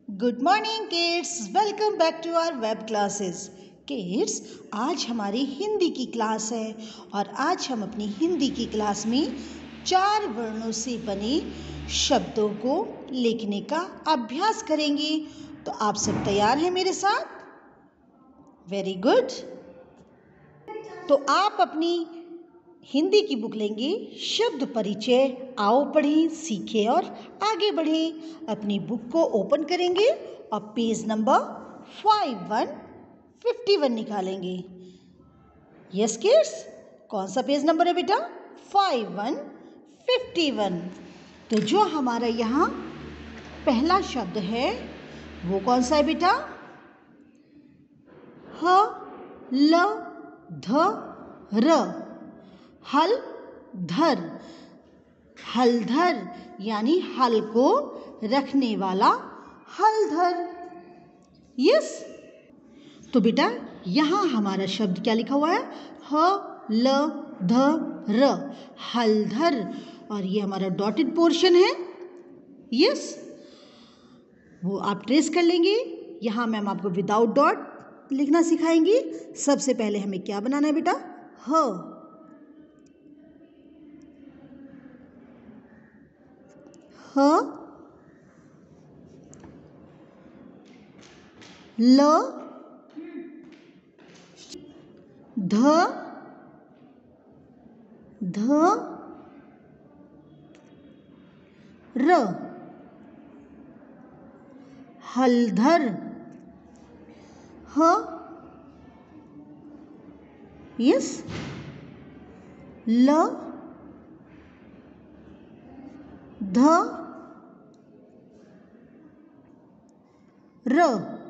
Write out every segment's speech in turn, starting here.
Good morning kids, welcome back to our web classes. Kids, आज हमारी हिंदी की class है और आज हम अपनी हिंदी की क्लास में 4 वर्णों से बने शब्दों को लिखने का अभ्यास करेंगे। तो आप सब तैयार हैं मेरे साथ? Very good. तो आप अपनी हिंदी की बुक लेंगे, शब्द परिचय, आओ पढ़ें, सीखें और आगे बढ़ें। अपनी बुक को ओपन करेंगे और पेज नंबर 5151 निकालेंगे। यस किड्स, कौन सा पेज नंबर है बेटा? 5151। तो जो हमारा यहाँ पहला शब्द है वो कौन सा है बेटा? ह ल ध र, हल धर। हलधर यानी हल को रखने वाला हलधर। यस, तो बेटा यहाँ हमारा शब्द क्या लिखा हुआ है? ह ल ध र, हलधर। और ये हमारा डॉटेड पोर्शन है। यस, वो आप ट्रेस कर लेंगे। यहाँ मैम आपको विदाउट डॉट लिखना सिखाएंगी। सबसे पहले हमें क्या बनाना है बेटा? ह, ल ध र, हलधर। ह, यस, ल ध र,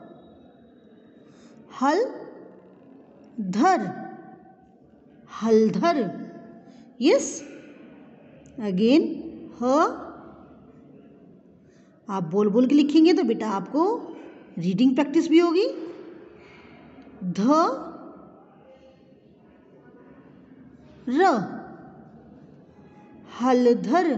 हल धर, हलधर। यस, अगेन ह। आप बोल बोल के लिखेंगे तो बेटा आपको रीडिंग प्रैक्टिस भी होगी। ध र, हलधर।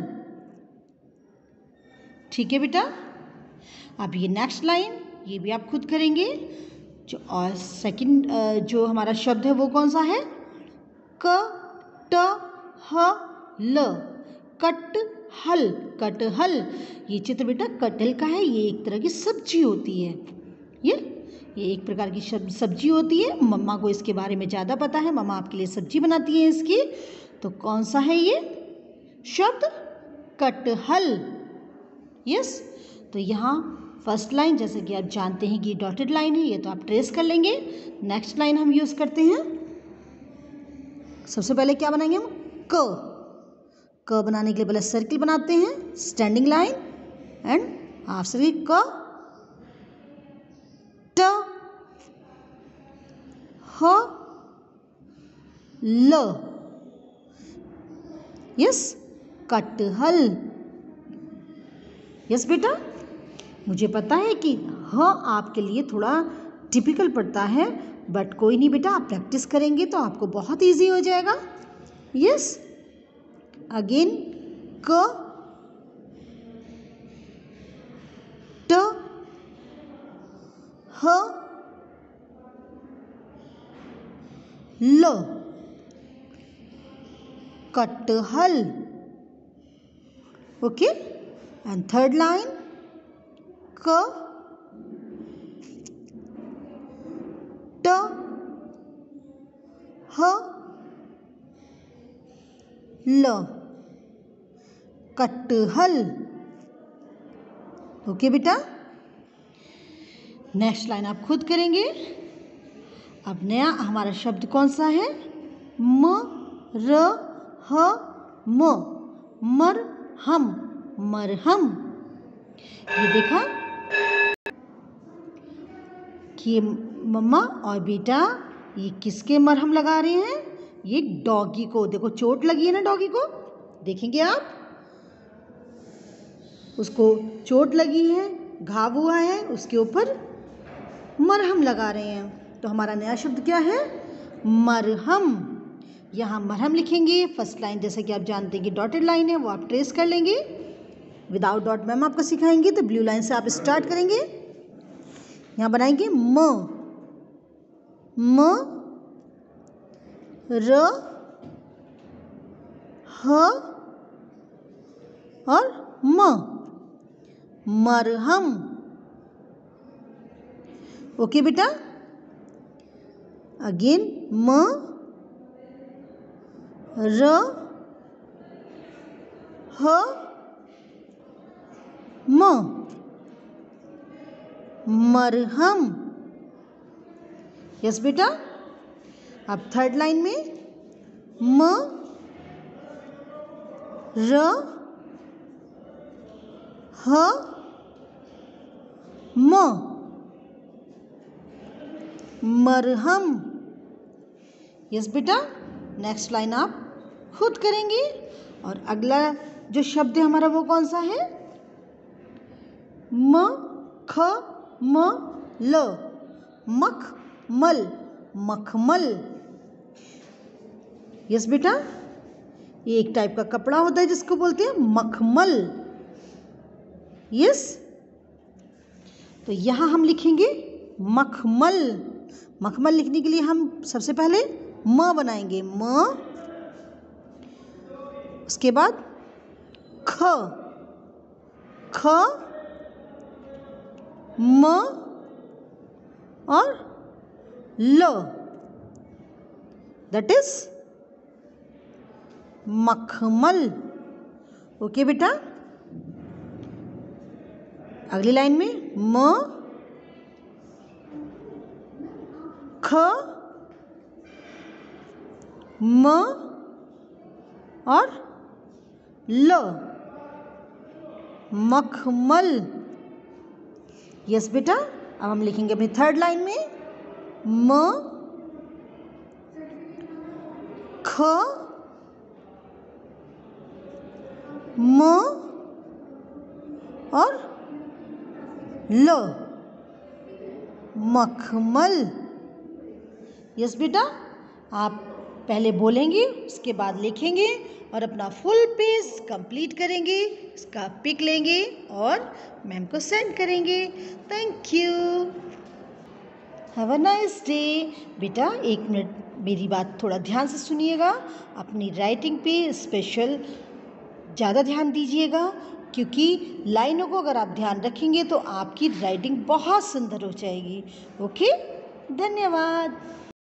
ठीक है बेटा। अब ये नेक्स्ट लाइन, ये भी आप खुद करेंगे। जो और सेकंड जो हमारा शब्द है वो कौन सा है? क ट ह ल, कटहल। कटहल, ये चित्र बेटा कटहल का है। ये एक तरह की सब्जी होती है। ये एक प्रकार की सब्जी होती है। मम्मा को इसके बारे में ज़्यादा पता है, मम्मा आपके लिए सब्जी बनाती है इसकी। तो कौन सा है ये शब्द? कटहल। यस, तो यहाँ फर्स्ट लाइन जैसे कि आप जानते हैं कि डॉटेड लाइन है, ये तो आप ट्रेस कर लेंगे। नेक्स्ट लाइन हम यूज़ करते हैं। सबसे पहले क्या बनाएंगे हम? क बनाने के लिए पहले सर्किल बनाते हैं, standing line and half circle. क ट ह ल, यस, कटहल। यस बेटा, मुझे पता है कि ह आपके लिए थोड़ा टिपिकल पड़ता है, बट कोई नहीं बेटा, आप प्रैक्टिस करेंगे तो आपको बहुत इजी हो जाएगा। यस, अगेन क ट ह ल, कटहल। ओके, एंड थर्ड लाइन क ट ह ल, कटहल। ओके बेटा, नेक्स्ट लाइन आप खुद करेंगे। अब नया हमारा शब्द कौन सा है? म र ह म, मरहम। मरहम, ये देखा कि मम्मा और बेटा ये किसके मरहम लगा रहे हैं? ये डॉगी को। देखो चोट लगी है ना डॉगी को, देखेंगे आप, उसको चोट लगी है, घाव हुआ है, उसके ऊपर मरहम लगा रहे हैं। तो हमारा नया शब्द क्या है? मरहम। यहाँ मरहम लिखेंगे। फर्स्ट लाइन जैसे कि आप जानते हैं कि डॉटेड लाइन है, वो आप ट्रेस कर लेंगे। विदाउट डॉट मैम आपको सिखाएंगे, तो ब्लू लाइन से आप स्टार्ट करेंगे। यहाँ बनाएंगे म, र, ह और म, मरहम। ओके बेटा, अगेन म, र, ह, म, मरहम। यस बेटा, अब थर्ड लाइन में म, र, ह, म, मरहम। यस बेटा, नेक्स्ट लाइन आप खुद करेंगे। और अगला जो शब्द है हमारा वो कौन सा है? म, ख, म, ल, मखमल, मखमल। यस बेटा, ये एक टाइप का कपड़ा होता है जिसको बोलते हैं मखमल। यस, तो यहां हम लिखेंगे मखमल। मखमल लिखने के लिए हम सबसे पहले म बनाएंगे, म, उसके बाद ख, ख, म और ल, दैट इज मखमल। ओके बेटा, अगली लाइन में म, ख, म और ल, मखमल। यस बेटा, अब हम लिखेंगे अपनी थर्ड लाइन में म, ख, म और ल, मखमल। यस बेटा, आप पहले बोलेंगे उसके बाद लिखेंगे और अपना फुल पेज कंप्लीट करेंगे, इसका पिक लेंगे और मैम को सेंड करेंगे। Thank you, have a nice day. बेटा एक मिनट मेरी बात थोड़ा ध्यान से सुनिएगा, अपनी राइटिंग पे स्पेशल ज़्यादा ध्यान दीजिएगा, क्योंकि लाइनों को अगर आप ध्यान रखेंगे तो आपकी राइटिंग बहुत सुंदर हो जाएगी। ओके, धन्यवाद।